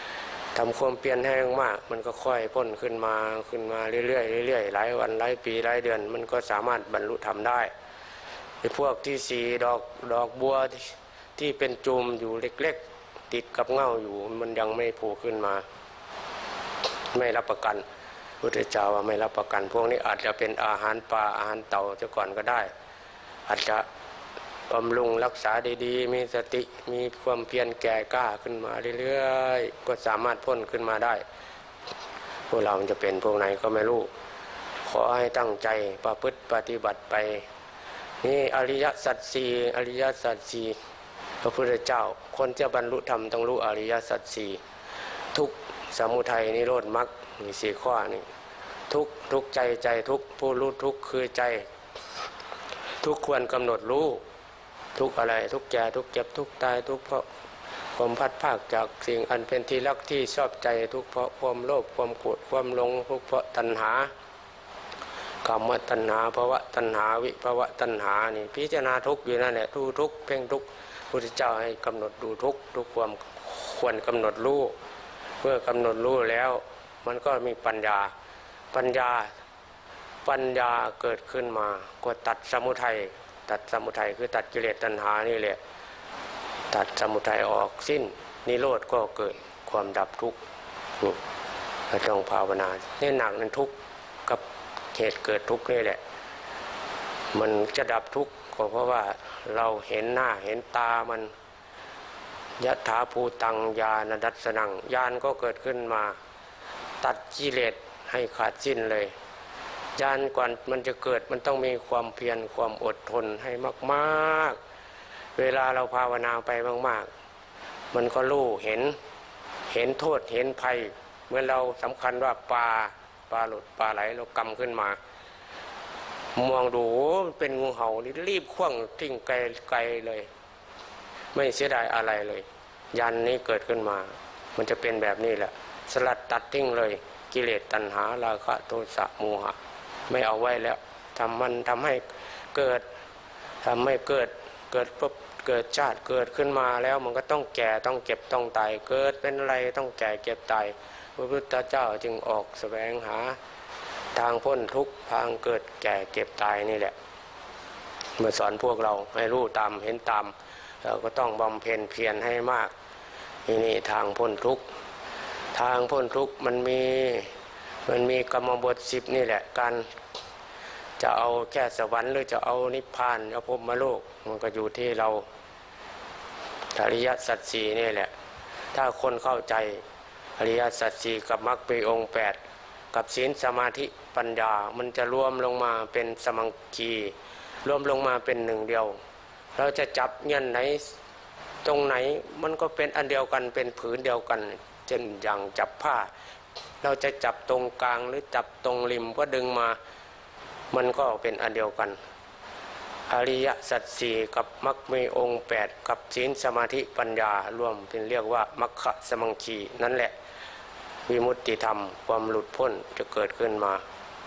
ทำความเปลี่ยนให้มากมันก็ค่อยพ้นขึ้นมาขึ้นมาเรื่อยๆเรื่อยๆหลายวันหลายปีหลายเดือนมันก็สามารถบรรลุธรรมได้ไอ้พวกที่สีดอกดอกบัวที่เป็นจุ่มอยู่เล็กๆติดกับเง่าอยู่มันยังไม่โผล่ขึ้นมาไม่รับประกันพุทธเจ้าว่าไม่รับประกันพวกนี้อาจจะเป็นอาหารปลาอาหารเต่าเจ้าก่อนก็ได้อาจจะบำรุงรักษาดีๆมีสติมีความเพียรแก่กล้าขึ้นมาเรื่อยๆก็สามารถพ้นขึ้นมาได้พวกเราจะเป็นพวกไหนก็ไม่รู้ขอให้ตั้งใจประพฤติปฏิบัติไปนี่อริยสัจสี่อริยสัจสี่พระพุทธเจ้าคนจะบรรลุธรรมต้องรู้อริยสัจสี่ทุกสมุทัยนิโรธมรรคมีสี่ข้อนี่ทุกทุกใจใจทุกผู้รู้ทุกคือใจทุกควรกำหนดรู้ทุกอะไรทุกแก่ทุกเจ็บทุกตายทุกเพราะความพัดภาคจากสิ่งอันเป็นที่รักที่ชอบใจทุกเพราะความโลภความโกรธความหลงทุกเพราะตัณหากรรมตัณหาภวะตัณหาวิภวะตัณหานี่พิจารณาทุกอยู่นั่นแหละดูทุกเพ่งทุกพุทธเจ้าให้กำหนดดูทุกทุกความควรกำหนดรู้เมื่อกำหนดรู้แล้วมันก็มีปัญญาปัญญาปัญญาเกิดขึ้นมาก็ตัดสมุทัยตัดสมุทัยคือตัดกิเลสตัณหานี่แหละตัดสมุทัยออกสิ้นนิโรธก็เกิดความดับทุกข์เราต้องภาวนาเนี่ยหนักนั้นทุกข์กับเหตุเกิดทุกข์นี่แหละมันจะดับทุกข์ก็เพราะว่าเราเห็นหน้าเห็นตามันยะถาภูตังญาณดัสสนังญาณก็เกิดขึ้นมาตัดกิเลสให้ขาดสิ้นเลยญาณก่อนมันจะเกิดมันต้องมีความเพียรความอดทนให้มากๆเวลาเราภาวนาไปมากๆมันก็รู้เห็นเห็นโทษเห็นภัยเมื่อเราสำคัญว่าปลาปลาหลุดปลาไหลเรากำขึ้นมามองดูมันเป็นงูเห่านี่รีบขว้างทิ้งไกลไกลเลยไม่เสียดายอะไรเลยยันนี้เกิดขึ้นมามันจะเป็นแบบนี้แหละสลัดตัดทิ้งเลยกิเลสตัณหาราคะโทสะโมหะไม่เอาไว้แล้วทำมันทำให้เกิดทำให้เกิดเกิดปุ๊บเกิดชาติเกิดขึ้นมาแล้วมันก็ต้องแก่ต้องเก็บต้องตายเกิดเป็นอะไรต้องแก่เก็บตายพระพุทธเจ้าจึงออกแสวงหาทางพ้นทุกข์ทางเกิดแก่เก็บตายนี่แหละเมื่อสอนพวกเราให้รู้ตามเห็นตามเราก็ต้องบำเพ็ญเพียรให้มากนี่นี่ทางพ้นทุกข์ทางพ้นทุกข์มันมีมันมีกรรมบทสิบนี่แหละการจะเอาแค่สวรรค์หรือจะเอานิพพานเอาพรหมโลกมันก็อยู่ที่เราอริยสัจสี่นี่แหละถ้าคนเข้าใจอริยสัจสี่กับมรรคเป็นองค์แปดกับศีลสมาธิปัญญามันจะรวมลงมาเป็นสมังคีรวมลงมาเป็นหนึ่งเดียวเราจะจับเงี้ยไหนตรงไหนมันก็เป็นอันเดียวกันเป็นผืนเดียวกันเช่นอย่างจับผ้าเราจะจับตรงกลางหรือจับตรงริมก็ดึงมามันก็เป็นอันเดียวกันอริยสัจสี่กับมรรคมีองค์แปดกับศีลสมาธิปัญญารวมเป็นเรียกว่ามรรคสมังคีนั่นแหละวิมุตติธรรมความหลุดพ้นจะเกิดขึ้นมา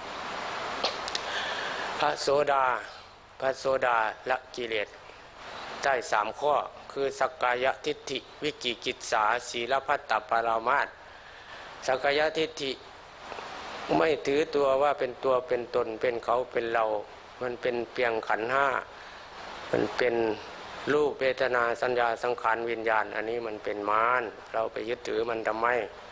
พระโสดาพระโสดาละกิเลสได้สามข้อคือสักกายทิฏฐิวิกิกิจฉาศีลพัตตปรามาสสักกายทิฏฐิไม่ถือตัวว่าเป็นตัวเป็นตนเป็นเขาเป็นเรามันเป็นเพียงขันธ์ห้ามันเป็นรูปเวทนาสัญญาสังขารวิญญาณอันนี้มันเป็นมารเราไปยึดถือมันทำไม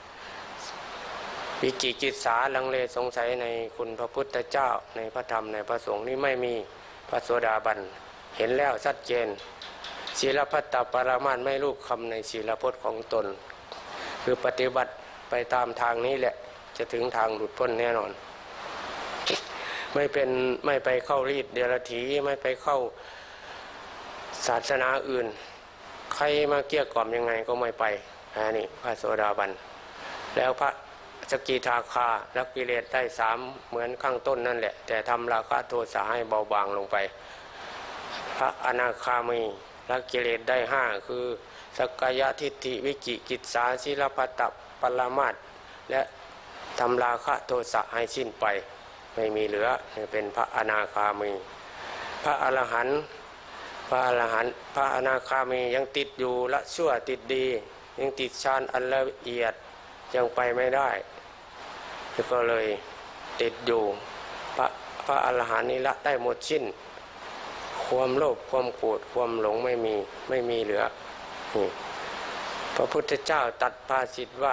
วิกิกิจฉาลังเลสงสัยในคุณพระพุทธเจ้าในพระธรรมในพระสงฆ์นี่ไม่มีพระโสดาบันเห็นแล้วชัดเจนศีลพัตตปรามาสไม่รูปคำในศีลพจน์ของตนคือปฏิบัติไปตามทางนี้แหละจะถึงทางหลุดพ้นแน่นอนไม่เป็นไม่ไปเข้ารีดเดรัจฉีไม่ไปเข้าศาสนาอื่นใครมาเกลี้ยกล่อมยังไงก็ไม่ไปอันนี้พระโสดาบันแล้วพระสกิทาคาละกิเลสได้สามเหมือนข้างต้นนั่นแหละแต่ทำราคะโทสะให้เบาบางลงไปพระอนาคามีละกิเลสได้ห้าคือสักกายทิฏฐิวิกิกิจฉาศีลพัตตปรามาสและทำราคะโทสะให้สิ้นไปไม่มีเหลือเป็นพระอนาคามีพระอรหันต์พระอรหันต์พระอนาคามียังติดอยู่ละชั่วติดดียังติดฌานอันละเอียดยังไปไม่ได้ก็เลยติดอยู่พระพระอรหันต์นี้ละได้หมดสิ้นความโลภความโกรธความหลงไม่มีไม่มีเหลือนี่พระพุทธเจ้าตรัสภาษิตว่า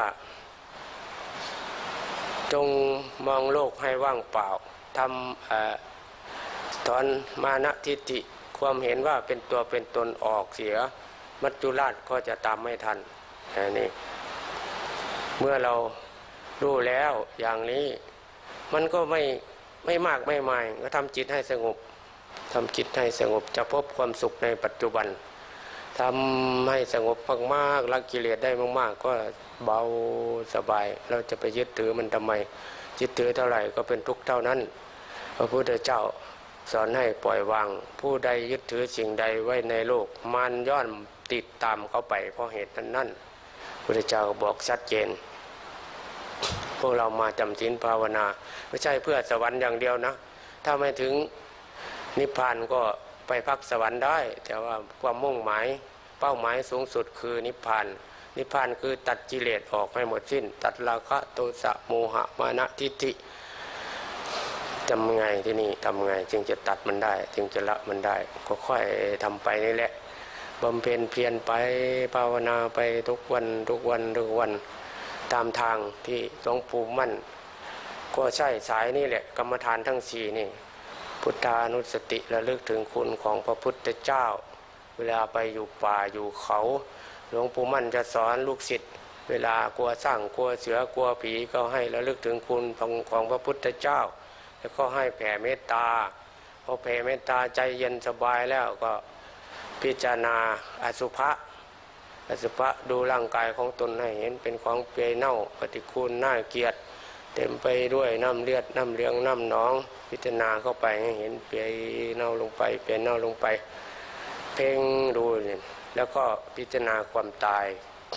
จงมองโลกให้ว่างเปล่าทำถอนมานะทิฏฐิความเห็นว่าเป็นตัวเป็นตนออกเสียมัจจุราชก็จะตามไม่ทันนี่เมื่อเรารู้แล้วอย่างนี้มันก็ไม่ไม่มากไม่มายก็ทำจิตให้สงบทำจิตให้สงบจะพบความสุขในปัจจุบันทำให้สงบมากๆละกิเลสได้มากๆก็เบาสบายเราจะไปยึดถือมันทำไมยึดถือเท่าไหร่ก็เป็นทุกข์เท่านั้นพระพุทธเจ้าสอนให้ปล่อยวางผู้ใดยึดถือสิ่งใดไว้ในโลกมันย่อมติดตามเขาไปเพราะเหตุนั้นนั่นพระพุทธเจ้าบอกชัดเจนพวกเรามาจำศีลภาวนาไม่ใช่เพื่อสวรรค์อย่างเดียวนะถ้าไม่ถึงนิพพานก็ไปพักสวรรค์ได้แต่ว่าความมุ่งหมายเป้าหมายสูงสุดคือนิพพานนิพพานคือตัดกิเลสออกให้หมดสิ้นตัดราคะโทสะโมหะมานะทิฏฐิทำไงที่นี่ทำไงจึงจะตัดมันได้จึงจะละมันได้ก็ค่อยทำไปนี่แหละบำเพ็ญเพียรไปภาวนาไปทุกวันทุกวันทุกวันตามทางที่หลวงปู่มั่นก็ใช่สายนี่แหละกรรมฐานทั้งสี่นี่พุทธานุสติระลึกถึงคุณของพระพุทธเจ้าเวลาไปอยู่ป่าอยู่เขาหลวงปู่มั่นจะสอนลูกศิษย์เวลากลัวสร้างกลัวเสือกลัวผีก็ให้ระลึกถึงคุณของพระพุทธเจ้าแล้วก็ให้แผ่เมตตาพอแผ่เมตตาใจเย็นสบายแล้วก็พิจารณาอสุภะอสุภะดูร่างกายของตนให้เห็นเป็นของเปื่อยเน่าปฏิกูลน่าเกลียดเต็มไปด้วยน้ำเลือดน้ำเหลืองน้ำหนองพิจารณาเข้าไปให้เห็นเปื่อยเน่าลงไปเปื่อยเน่าลงไปเพ่งดูแล้วก็พิจารณาความตาย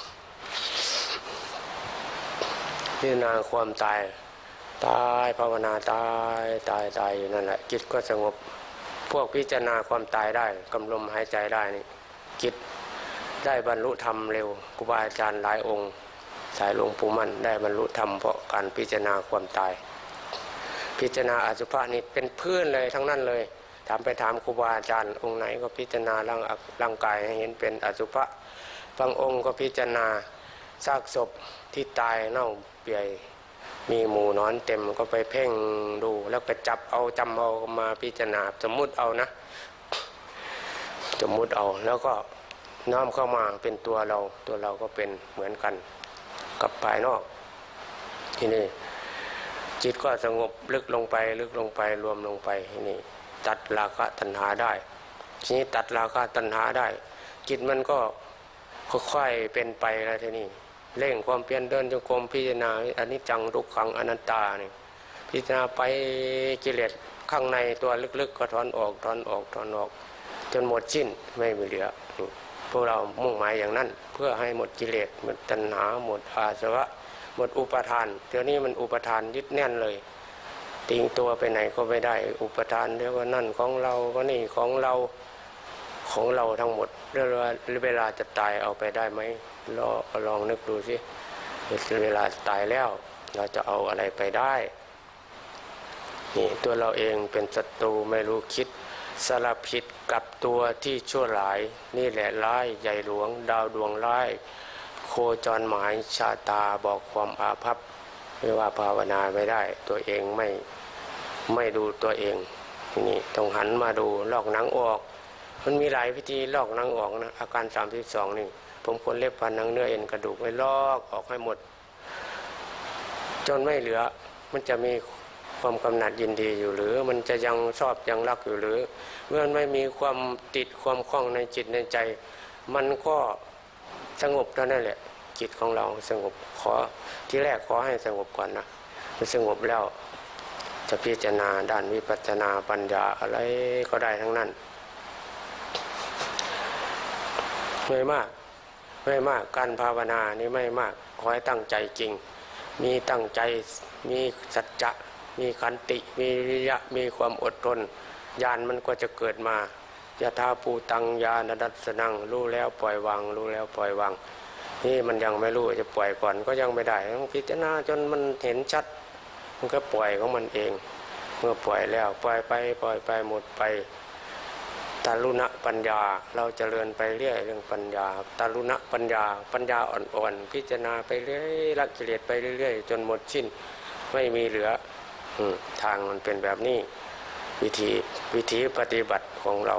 พิจารณาความตายตายภาวนาตายตายตายอยู่นั่นแหละจิตก็สงบพวกพิจารณาความตายได้กำลมหายใจได้นี่จิตได้บรรลุธรรมเร็วครูบาอาจารย์หลายองค์สายหลวงปู่มั่นได้บรรลุธรรมเพราะการพิจารณาความตายพิจารณาอสุภะนี่เป็นพื้นเลยทั้งนั้นเลยถามไปถามครูบาอาจารย์องค์ไหนก็พิจารณาร่างร่างกายให้เห็นเป็นอสุภะบางองค์ก็พิจารณาซากศพที่ตายเน่าเปื่อยมีหมู่นอนเต็มก็ไปเพ่งดูแล้วก็จับเอาจำเอามาพิจารณาสมมุติเอานะสมมุติเอาแล้วก็น้อมเข้ามาเป็นตัวเราตัวเราก็เป็นเหมือนกันกับภายนอกที่นี่จิตก็สงบลึกลงไปลึกลงไปรวมลงไปที่นี่ตัดราคะตัณหาได้ทีนี้ตัดราคะตัณหาได้จิตมันก็ค่อยๆเป็นไปแล้วทีนี้เร่งความเพียรเดินจงกรมพิจารณาอนิจจังทุกขังอนัตตานี่พิจารณาไปกิเลสข้างในตัวลึกๆก็ถอนออกถอนออกถอนออกจนหมดสิ้นไม่มีเหลือพวกเรามุ่งหมายอย่างนั้นเพื่อให้หมดกิเลสหมดตัณหาหมดอาสวะหมดอุปทานเดี๋ยวนี้มันอุปทานยึดแน่นเลยติงตัวไปไหนก็ไม่ได้อุปทานเดี๋ยวก็นั่นของเราก็นี่ของเราของเราทั้งหมดเวลาจะตายเอาไปได้ไหมลองลองนึกดูสิเวลาตายแล้วเราจะเอาอะไรไปได้นี่ตัวเราเองเป็นศัตรูไม่รู้คิดสลับผิดกับตัวที่ชั่วหลายนี่แหละร้ายใหญ่หลวงดาวดวงร้ายโคจรหมายชาตาบอกความอาภัพไม่ว่าภาวนาไม่ได้ตัวเองไม่ไม่ดูตัวเองนี่ต้องหันมาดูลอกหนังออกมันมีหลายวิธีลอกหนังออกนะอาการสามสิบสองนี่ผมขนเล็บฟันหนังเนื้อเอ็นกระดูกไม่ลอกออกให้หมดจนไม่เหลือมันจะมีความกำหนัดยินดีอยู่หรือมันจะยังชอบยังรักอยู่หรือเมื่อไม่มีความติดความคล้องในจิตในใจมันก็สงบเท่านั้นแหละจิตของเราสงบขอที่แรกขอให้สงบก่อนนะมันสงบแล้วจะพิจารณาด้านวิปัสสนาปัญญาอะไรก็ได้ทั้งนั้นไม่มากไม่มากการภาวนานี่ไม่มากขอให้ตั้งใจจริงมีตั้งใจมีสัจจะมีขันติมีวิริยะมีความอดทนญาณมันก็จะเกิดมายะถาภูตังญาณดัสสนังรู้แล้วปล่อยวางรู้แล้วปล่อยวางนี่มันยังไม่รู้จะปล่อยก่อนก็ยังไม่ได้ต้องพิจารณาจนมันเห็นชัดมันก็ปล่อยของมันเองเมื่อปล่อยแล้วปล่อยไปปล่อยไปหมดไปตาลุณปัญญาเราเจริญไปเรื่อยเรื่องปัญญาตาลุณปัญญาปัญญาอ่อนๆพิจารณาไปเรื่อยละกิเลสไปเรื่อยๆจนหมดสิ้นไม่มีเหลือทางมันเป็นแบบนี้วิธีวิธีปฏิบัติของเรา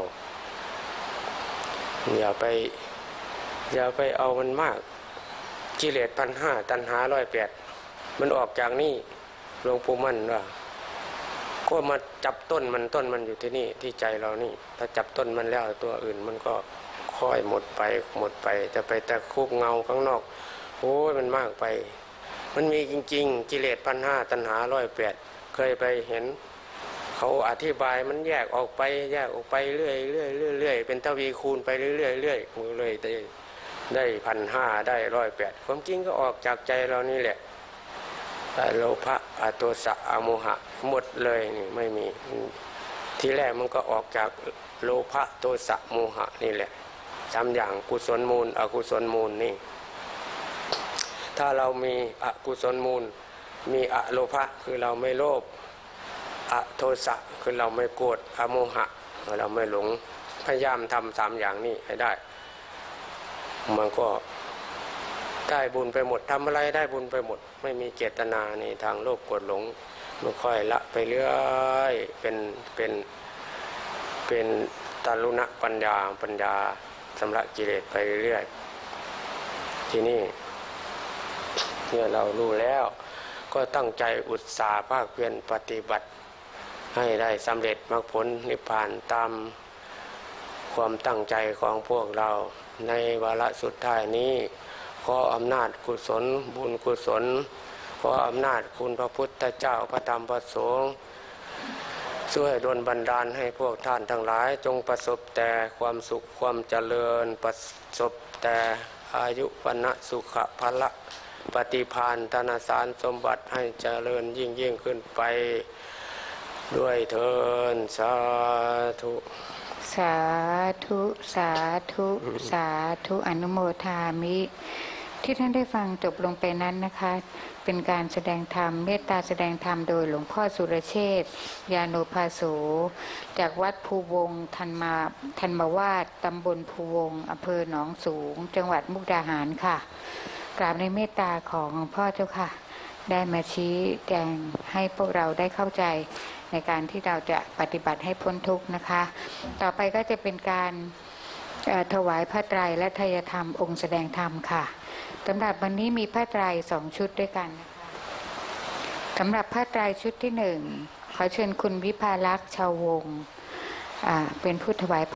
อย่าไปอย่าไปเอามันมากกิเลสพันห้าตัณหาร้อยแปดมันออกจากนี่หลวงปู่มั่นว่าก็มาจับต้นมันต้นมันอยู่ที่นี่ที่ใจเรานี่ถ้าจับต้นมันแล้วตัวอื่นมันก็ค่อยหมดไปหมดไปจะไปแต่คูบเงาข้างนอกโอ้ยมันมากไปมันมีจริงๆกิเลสพันห้าตัณหาร้อยแปดเคยไปเห็นเขาอธิบายมันแยกออกไปแยกออกไปเรื่อยเรื่อยเรื่อยเรื่อยเป็นทวีคูณไปเรื่อยเรื่อยเรื่อยเลยได้ได้พันห้าได้ร้อยแปดความจริงก็ออกจากใจเรานี่แหละโลภะอโทสะอโมหะหมดเลยนี่ไม่มีทีแรกมันก็ออกจากโลภะโทสะโมหะนี่แหละสามอย่างกุศลมูลอกุศลมูลนี่ถ้าเรามีอกุศลมูลมีอโลภะคือเราไม่โลภอโทสะคือเราไม่โกรธอโมหะเราไม่หลงพยายามทำสามอย่างนี้ให้ได้มันก็ได้บุญไปหมดทำอะไรได้บุญไปหมดไม่มีเจตนาในทางโลภโกรธหลงมันค่อยละไปเรื่อยเป็นเป็นเป็นตาลุณปัญญาปัญญาชำระกิเลสไปเรื่อยทีนี้เมื่อเรารู้แล้วก็ตั้งใจอุตสาห์ภาคเพียรปฏิบัติให้ได้สำเร็จมรรคผลนิพพานตามความตั้งใจของพวกเราในวาระสุดท้ายนี้ขออำนาจกุศลบุญกุศลขออำนาจคุณพระพุทธเจ้าพระธรรมพระสงฆ์ช่วยดลบันดาลให้พวกท่านทั้งหลายจงประสบแต่ความสุขความเจริญประสบแต่อายุวันะสุขภละปฏิภาณธนสารสมบัติให้เจริญยิ่งยิ่งขึ้นไปด้วยเถิดสาธุสาธุสาธุสาธุอนุโมทามิที่ท่านได้ฟังจบลงไปนั้นนะคะเป็นการแสดงธรรมเมตตาแสดงธรรมโดยหลวงพ่อสุรเชษฐ์ยาโนภาโสจากวัดภูวงศ์ธันมาธันมาวาสตำบลภูวงศ์อำเภอหนองสูงจังหวัดมุกดาหารค่ะกราบในเมตตาของหลวงพ่อเจ้าค่ะได้มาชี้แจงให้พวกเราได้เข้าใจในการที่เราจะปฏิบัติให้พ้นทุกข์นะคะต่อไปก็จะเป็นการถวายพระไตรและทายธรรมองค์แสดงธรรมค่ะสำหรับวันนี้มีพระไตรสองชุดด้วยกันนะคะสำหรับพระไตรชุดที่หนึ่งขอเชิญคุณวิภาลักษณ์ชาววงศ์เป็นผู้ถวาย